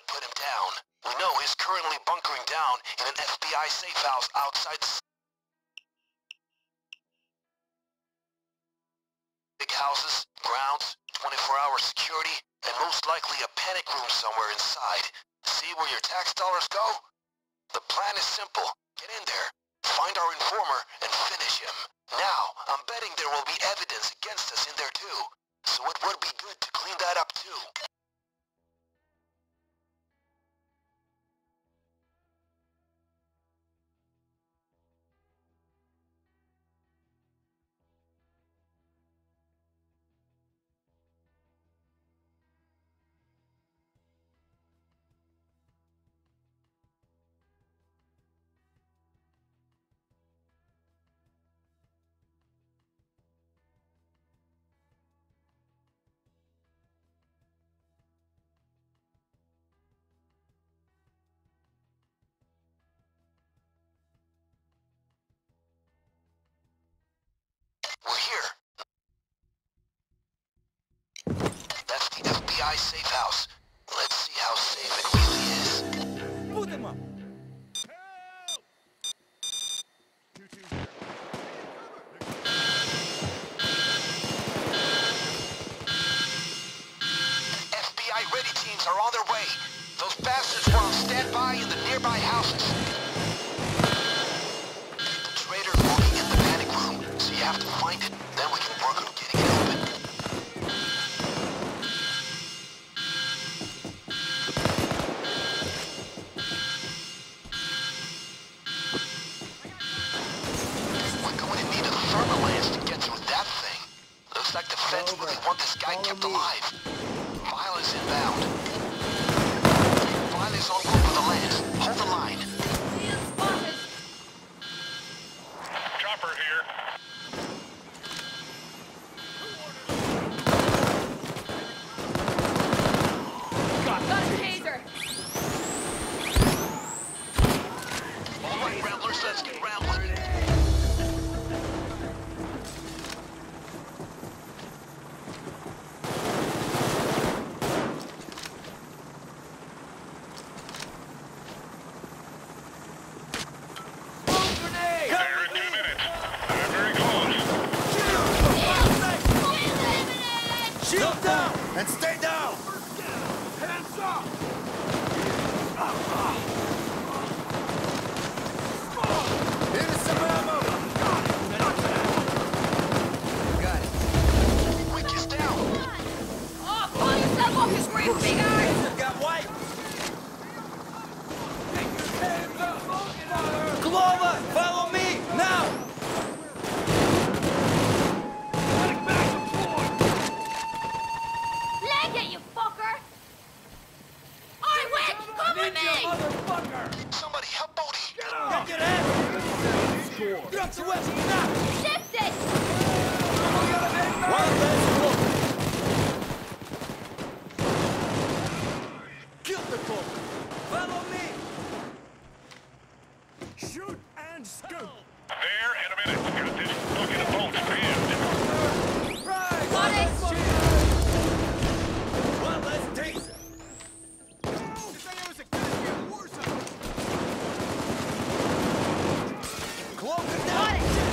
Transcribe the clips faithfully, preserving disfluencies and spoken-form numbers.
put him down. We know he's currently bunkering down in an F B I safe house outside the big houses, grounds, twenty-four hour security, and most likely a panic room somewhere inside. See where your tax dollars go? The plan is simple. Get in there, find our informer, and finish him. Now, I'm betting there will be evidence against us in there too, so it would be good to clean that up too. We're here. That's the F B I safe house. Let's see how safe it really is. Boot them up! F B I ready teams are on their way. Those bastards were on standby in the nearby houses. The traitor's looking in the panic room, so you have to find it. Then we can work on getting it open. We're going to need a thermal lance to get through that thing. Looks like the feds really want this guy kept alive. File is inbound. File is on board with the lance. Hold the line. Chopper here. Got a taser! All right, Ramblers, let's get rambling. There in two minutes. I'm very close. Shield down! And stay down! Hands up! Here's some ammo! Got it. Wick is down. Oh, pull yourself off his great big eyes! Got white! Clover! Follow me! Now! Leg it, you fucker! Alright, Wick, come with me! Somebody help Bodie. Get your head! Drop the weapon now! Shift it! One last look! Kill the cloak! Follow me! Shoot and scoop! There in a minute. Got this bucket of bolts pinned. Right! Got it! One last taser! Cloak it down!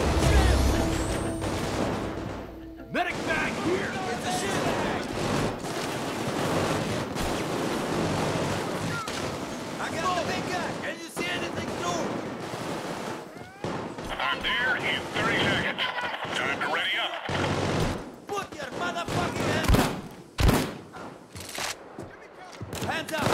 Medic bag here! It's the shit bag! I got the big guy! Can you see anything through? I'm there in thirty seconds. Time to ready up. Put your motherfucking hands up! Hands up! Up!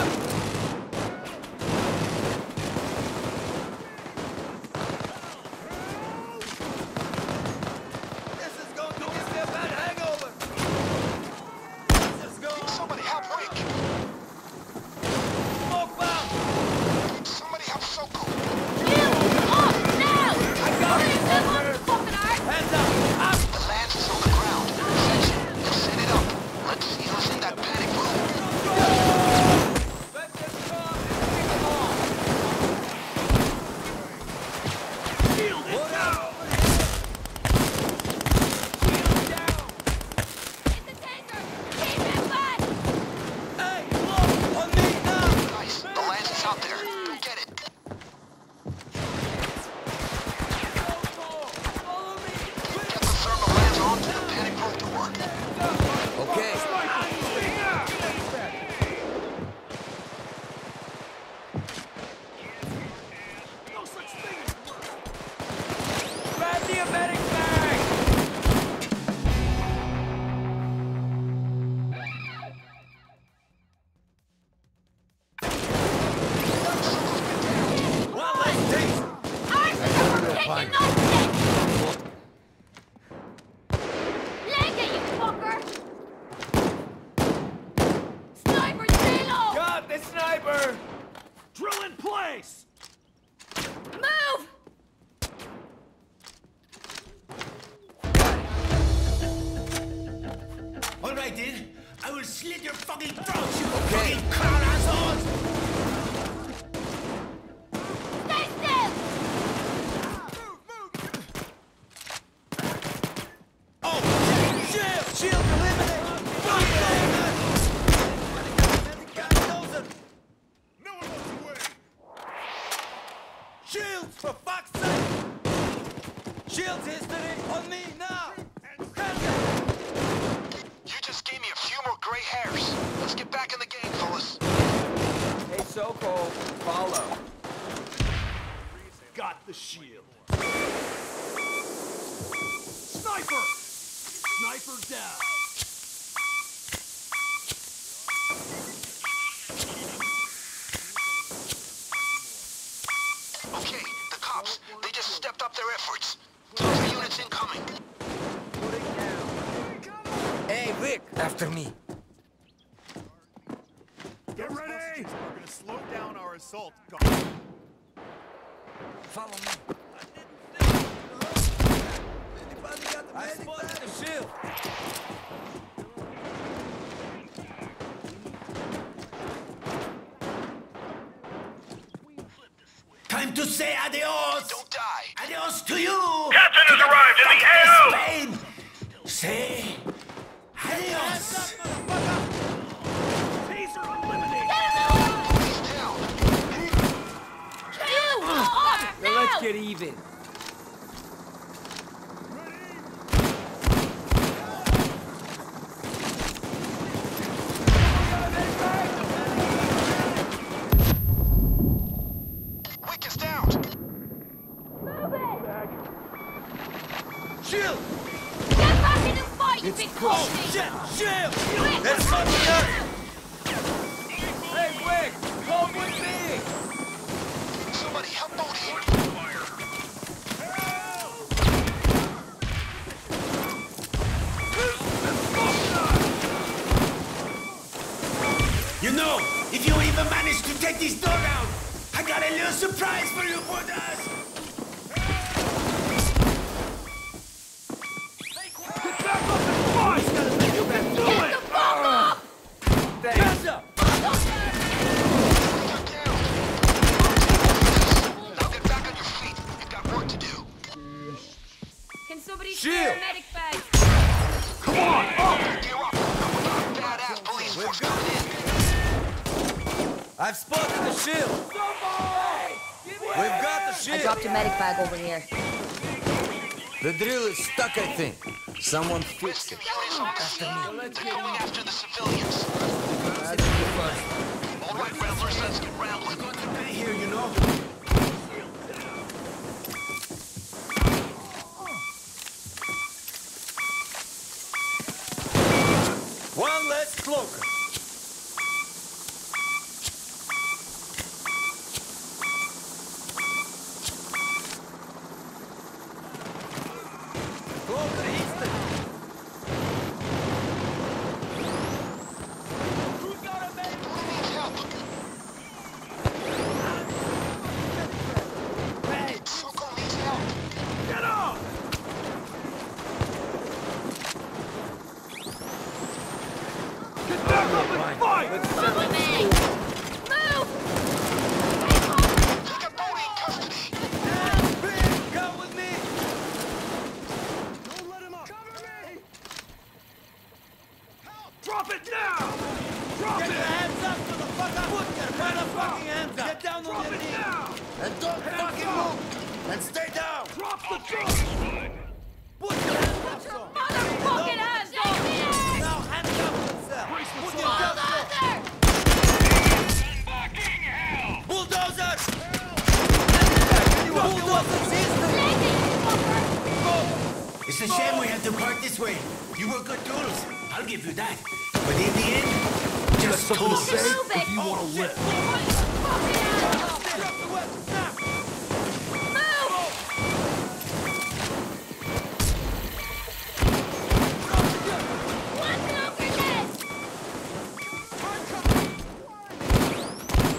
This is going to give me a bad hangover! This is going... Somebody help Wick. Smoke bomb! Somebody help Soko. You! Off now! I got Pull it! yourself off his fucking arse! Hands up! Up! The lance is on the ground. Fetch it and set it up. Let's see who's in that panic room. sniper! Drill in place! Move! All right, then. I will slit your fucking throats, you okay. fucking clown assholes! Stay still! Oh, shield! Shield eliminated! Fuck No one wants away! shields, for fuck's sake! Shields history on me now! You just gave me a few more gray hairs. Let's get back in the game, fellas. Hey, Soko, follow. Got the shield. Sniper! Sniper down. Okay, the cops, they just stepped up their efforts. Delta units incoming. Hey, Vic, after me. Get ready! We're gonna slow down our assault. Follow me. I spotted the shield. Time to say adios. Don't die. Adios to you. Captain has arrived in the A O! Spain. Say adios. Taser unlimited! He's down. You! Off! Now let's get even. Wick is down. Move it! Shield. Get back in the fight, you big Oh, pussy! shit, shield. Quick! Let's fuck me up. Hey, Wick, come with me. Somebody help Bodie. You know, if you even manage to take this door down, I got a little surprise for you, brothers. Get back up and fight! You can do Get it! the fuck up! Thanks. Got down. Now get back on your feet. You've got work to do. Can somebody Shield. spare a medic bag? Come on! Up! Gear up. Badass police force coming in. I've spotted the shield. We've got the I shield. dropped a medic bag over here. The drill is stuck, I think. Someone fixed Preston, it. units on the scene. They're going after the civilians. All right, Ramblers, let's get rambling. Hey, here, you know. One less cloaker. Cloaker Hoxton. Who needs help? Soko needs help. Get up! Get back up and fight! Come with me! Move! They got Bodie in custody. Come with me. Don't let him up! Cover me! Drop it now! Drop Get it! your hands up, motherfucker. Put your motherfucking hands up. Get down on Drop your it knees. now! And don't Hands fucking up. move. And stay down. Drop the gun! Put your hands up, son. Motherfucking hands off me! Now handcuff yourself. Put your Bulldozer! Bulldozer! Bulldozer's history. Lady, fucker! It's a shame we had to part this way. You were good tools. I'll give you that. But in the end, just tools. Move it! If you want to live. Fucking hands off! Drop the weapon now. Move! What's over this?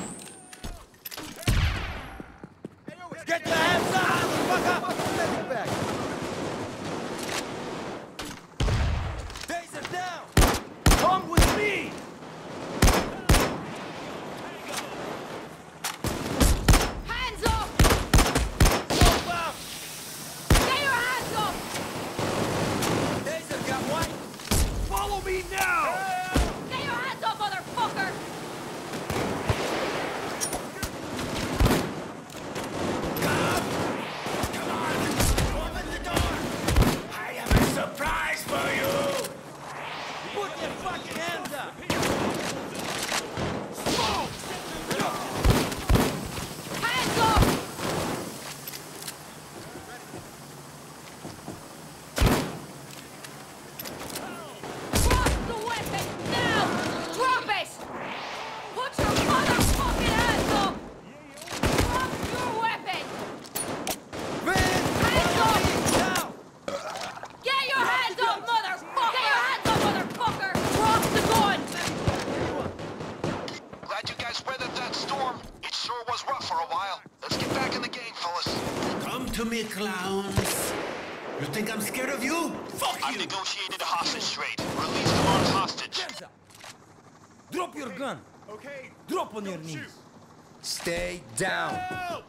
to me, clowns. You think I'm scared of you? Fuck I've you! negotiated a hostage trade. Release the armed hostage. Hands up. Drop your gun. Okay. Drop on your Don't knees. shoot. Stay down. Help!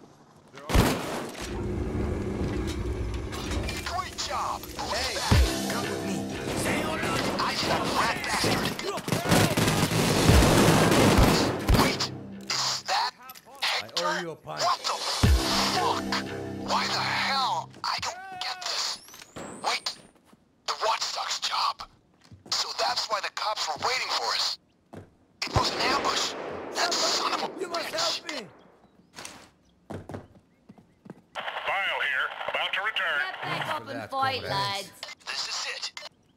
Great job. Hey, come with me. Stay on up! I that rat bastard. Wait, is that Hector? I owe you a pint. What the fuck? Why the hell? I don't get this. Wait, the watchdog's job. So that's why the cops were waiting for us. It was an ambush. That son of a You must bitch. help me. File here. About to return. Get back up and that fight, cold lads. This is it.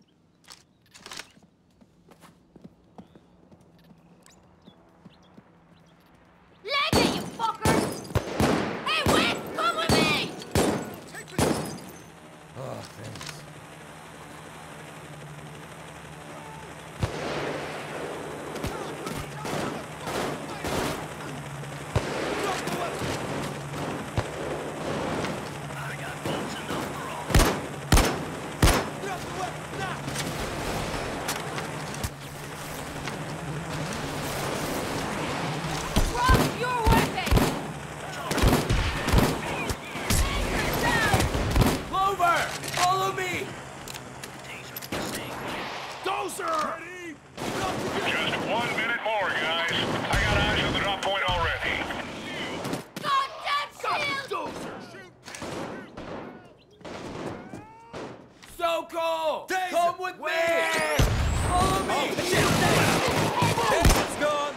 Leg it, you fucker! Hey, Wes, come with me! Oh, thanks. Drop your weapon! Taser's down! Clover, follow me. Dozer! Just one minute more, guys. I got eyes on the drop point already. Goddamn shield! Soko, Taser. come with Where? me. Follow me. It's gone.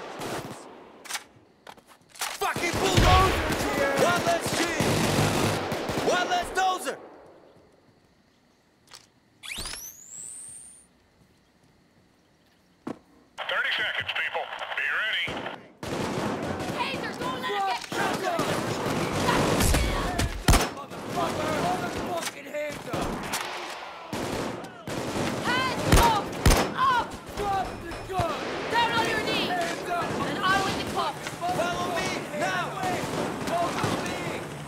Fucking bulldozers here. One less cheese. One less dozer. Thirty seconds, people. Be ready. Taser, don't let him get closer! Motherfucker, hold the fucking hands up. Hands up! Up! Drop the gun. Down on your knees! Hands up. And out with the cuffs! Follow me now. Follow me.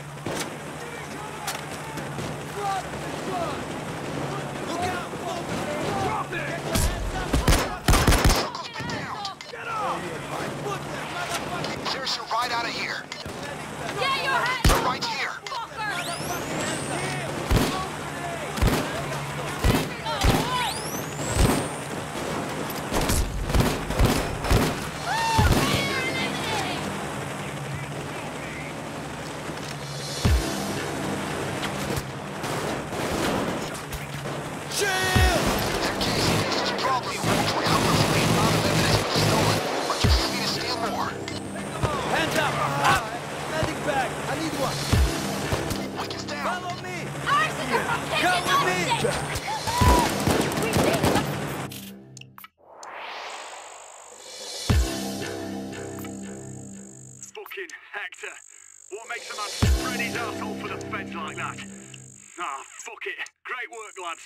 Drop the gun. Look out. Drop it. Circle's been down. Get up. There's your ride out of here. Get your hands You're up, right here. fucker! Shield. Their case is probably one point how much the amount of evidence was stolen, but you're free to steal more. Hands up. Up. Medic bag. I need one. Wick is down. Follow me. Arson are from Come kicking with me. us! We need them! Fucking Hector. What makes a man spread his arsehole for the feds like that? Ah, fuck it. Great work, lads.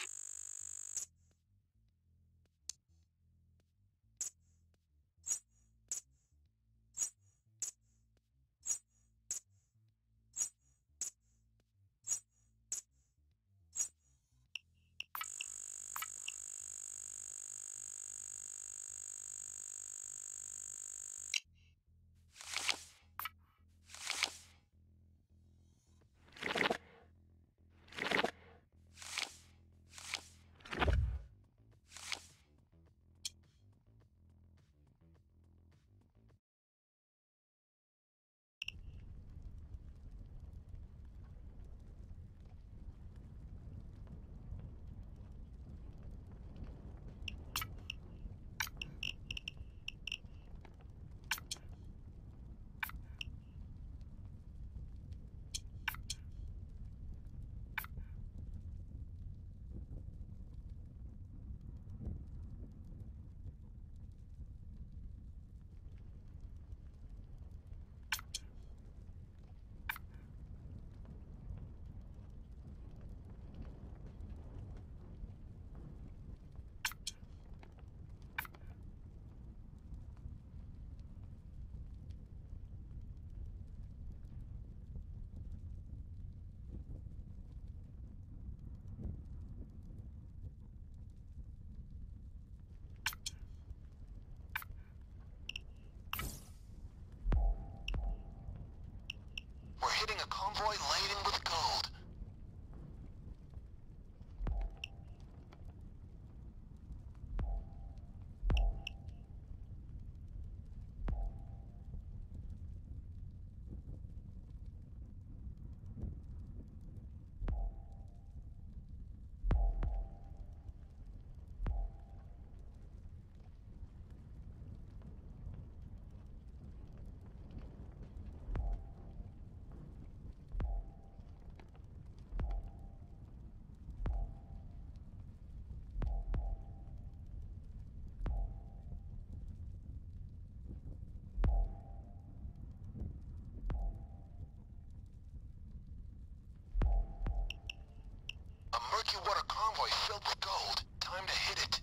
filled with gold. Time to hit it.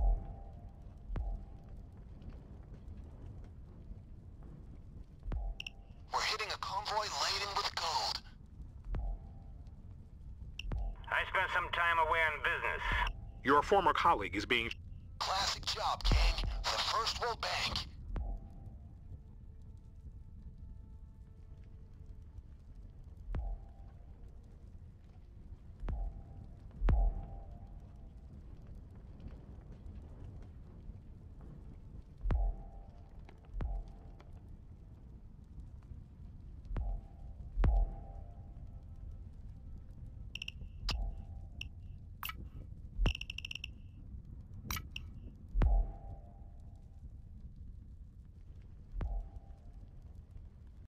We're hitting a convoy laden with gold. I spent some time away on business. Your former colleague is being... Classic job, Kane. The first world bank.